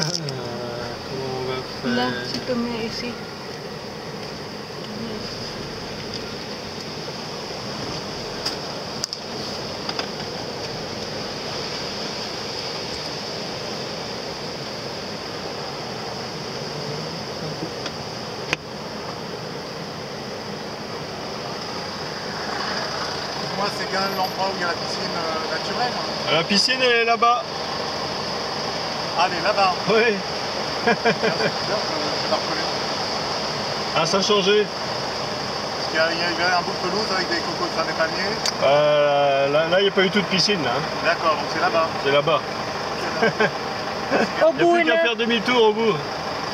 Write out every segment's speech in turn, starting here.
Comment on va faire? Là, tu te mets ici. Moi, c'est bien l'endroit où il y a la piscine naturelle. La piscine, elle est là-bas. Ah, elle est là-bas. Oui. C'est bizarre, je la reconnais. Ah, ça a changé. Parce qu'il y avait un bout de pelouse avec des cocos, enfin des palmiers. Là, il n'y a pas eu tout de piscine, là. D'accord, donc c'est là-bas. C'est là-bas. Au Il n'y a bout, plus qu'à là. faire demi-tour au bout.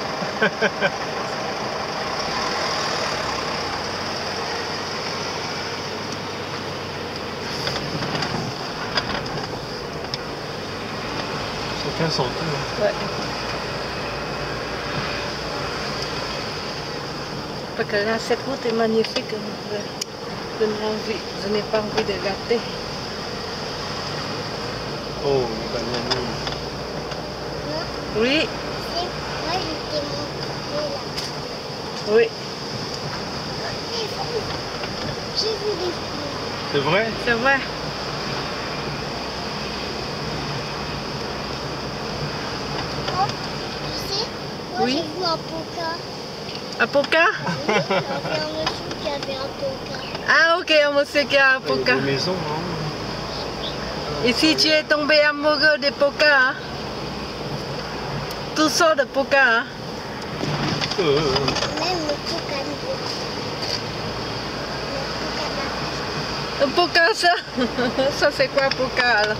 Chacun son tour. Ouais. Parce que là, cette route est magnifique. Je n'ai pas envie de gâter. Oh, les bananes. Oui, Moi, j'étais montée là. oui, Des fruits. J'ai vu des fruits. C'est vrai? c'est vrai. Oh, tu sais, moi Oui. j'ai vu un poca. Un poca? Oui, il y avait un monsieur qui avait un poca. Ah, ok, un monsieur qui a un Il y a poca. des maisons, hein. Ici, tu es tombé amoureux des pocas, hein? Tout sort de poca, hein? Même le poca Un poca, ça? Ça, c'est quoi, poca, alors?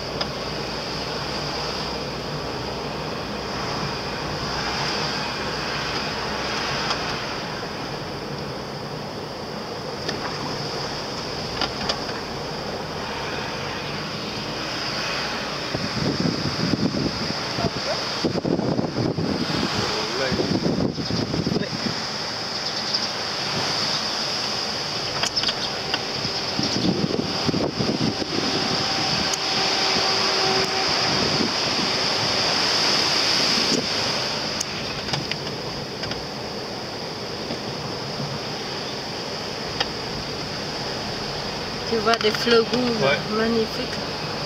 Tu vois des fleurs rouges, Ouais. magnifiques.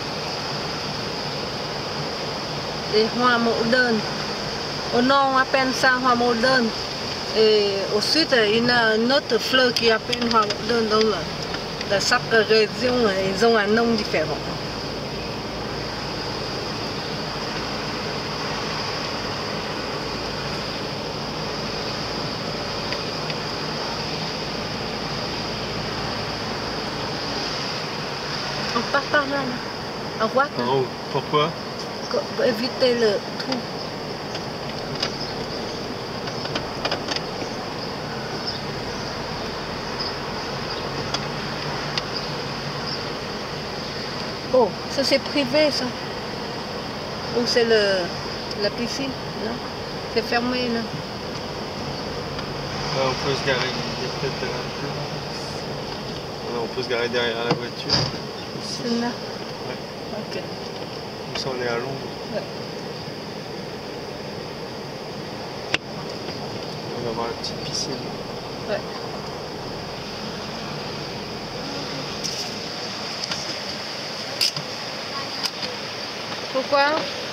Des hoa mẫu đơn. Au nord, on appelle ça hoa mẫu đơn. Et au sud, il y a une autre fleur qui appelle hoa mẫu đơn. Donc, dans chaque région, ils ont un nom différent. On part par là, là. À droite, Oh, pourquoi? pour éviter le trou. Oh, ça c'est privé, ça. Ou c'est la piscine, là. C'est fermé, là. Là, on peut se garer. Il y a peut-être un peu. Là, on peut se garer derrière la voiture. Ici. C'est là. Ouais. Ok. Comme ça, on est à l'ombre. Ouais. On va avoir la petite piscine. Ouais. Pourquoi?